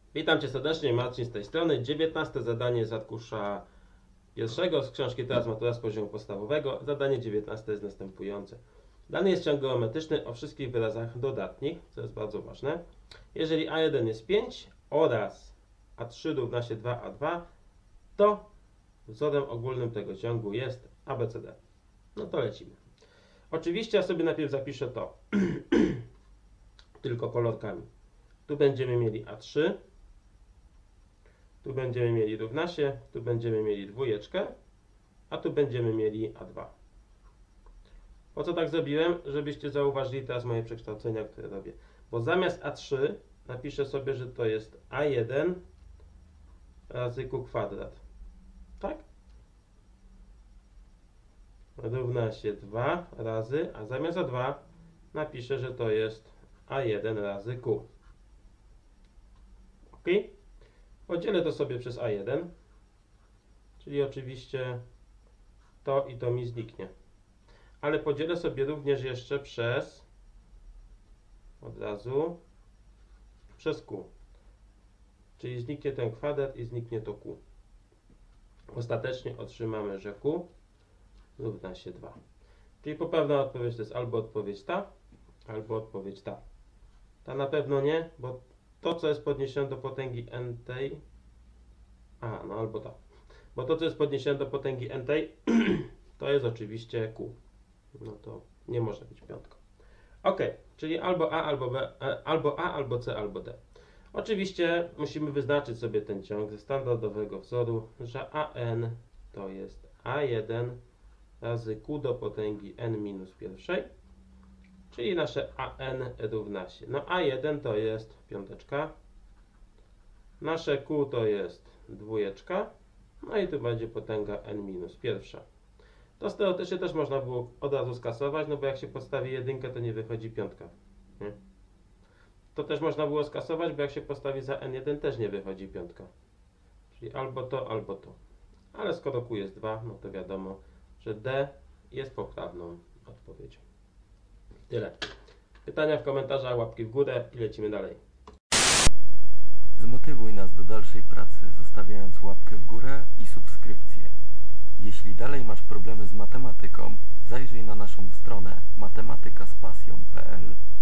Witam Cię serdecznie, Marcin z tej strony. 19 zadanie z arkusza pierwszego z książki Teraz matura z poziomu podstawowego. Zadanie 19 jest następujące. Dany jest ciąg geometryczny o wszystkich wyrazach dodatnich, co jest bardzo ważne. Jeżeli A1 jest 5 oraz A3 równa się 2A2, to wzorem ogólnym tego ciągu jest ABCD. No to lecimy. Oczywiście ja sobie najpierw zapiszę to tylko kolorkami. Tu będziemy mieli A3, tu będziemy mieli równa się, tu będziemy mieli dwójeczkę, a tu będziemy mieli A2. Po co tak zrobiłem? Żebyście zauważyli teraz moje przekształcenia, które robię. Bo zamiast A3 napiszę sobie, że to jest A1 razy Q kwadrat. Tak? Równa się 2 razy, a zamiast A2 napiszę, że to jest A1 razy Q. Ok? Podzielę to sobie przez A1, czyli oczywiście to i to mi zniknie. Ale podzielę sobie również jeszcze przez, od razu, przez Q. Czyli zniknie ten kwadrat i zniknie to Q. Ostatecznie otrzymamy, że Q równa się 2. Czyli poprawna odpowiedź to jest albo odpowiedź ta, albo odpowiedź ta. Ta na pewno nie, bo to, co jest podniesione do potęgi n tej, no albo ta. Bo to, co jest podniesione do potęgi n tej, to jest oczywiście Q. No to nie może być piątka. Ok, czyli albo A, albo B, albo C, albo D. Oczywiście musimy wyznaczyć sobie ten ciąg ze standardowego wzoru, że AN to jest A1 razy Q do potęgi n minus pierwszej, czyli nasze AN równa się. No A1 to jest piąteczka, nasze Q to jest dwójeczka, no i tu będzie potęga n minus pierwsza. To teoretycznie też można było od razu skasować, no bo jak się podstawi jedynkę, to nie wychodzi piątka. Nie? To też można było skasować, bo jak się postawi za n1, też nie wychodzi piątka. Czyli albo to, albo to. Ale skoro Q jest 2, no to wiadomo, że D jest poprawną odpowiedzią. Tyle. Pytania w komentarzach, łapki w górę i lecimy dalej. Zmotywuj nas do dalszej pracy, zostawiając łapkę w górę i subskrypcję. Jeśli dalej masz problemy z matematyką, zajrzyj na naszą stronę matematykazpasją.pl.